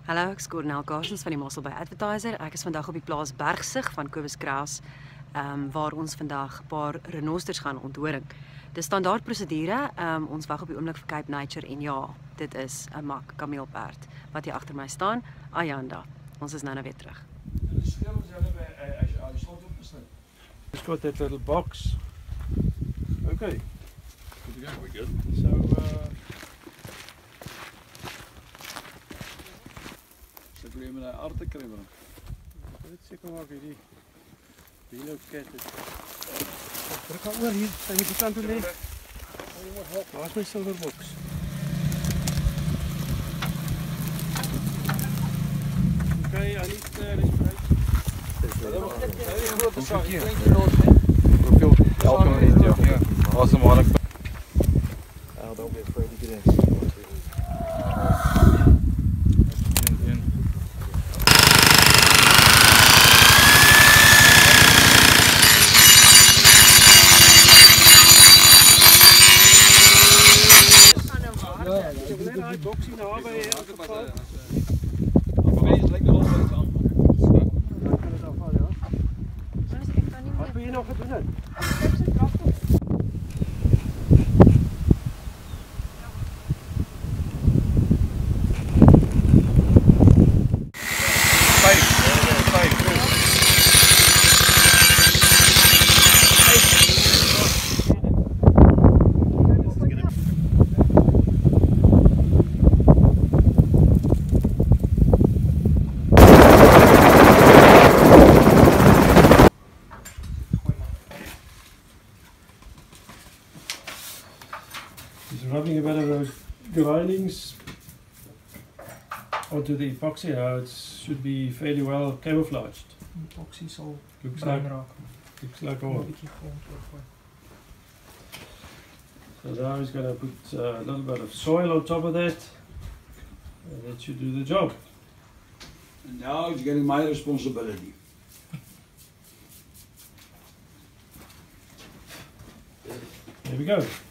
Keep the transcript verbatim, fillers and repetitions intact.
Hallo, ek is Cornelle Carstens van die Mossel by Advertiser. Ek is vandag op die plaas Bergsig van Kobus Crous, um, waar ons vandag 'n paar renosters gaan onthoring. Dis standaard prosedure. Um, ons wag op die oomblik vir Cape Nature en ja, dit is 'n mak kameelperd wat hier agter my staan. Ayanda. Ons is nou nou weer terug. It's got that little box. Okay. Good to go, we good? So, uh, so kun je met een arte krimmen. let's check out die die cat. Druk maar oor hier, sy moet die kant toe lê. Waar is my silver box? Okay, I need uh, this right. Hoeveel? Elke minuut, ja. Asemhaling. Oh, don't be afraid to get in. Boxie nou hebben we afgevallen. Het lijkt wel eens aan. Dan kan het afvallen, ja. Wat wil je nog gaan doen? Just rubbing a bit of those grindings onto the epoxy now. It should be fairly well camouflaged. Epoxy sal Looks bruin like, raak. looks like Een oil. bietjie grond oorgooi. So now he's going to put uh, a little bit of soil on top of that, and that should do the job. And now it's getting my responsibility. There we go.